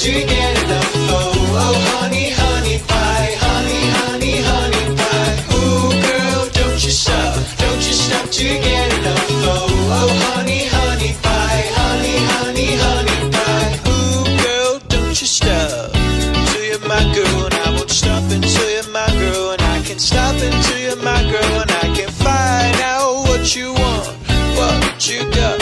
to get enough. Oh, oh, honey, honey pie, honey, honey, honey pie. Ooh, girl, don't you stop to get enough. Oh, oh, honey, honey pie, honey, honey, honey pie. Ooh, girl, don't you stop till you're my girl, and I won't stop until you're my girl, and I can stop until you're my girl, and I can find out what you want, what you got.